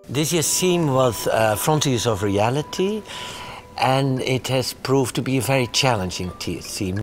This year's theme was Frontiers of Reality, and it has proved to be a very challenging theme.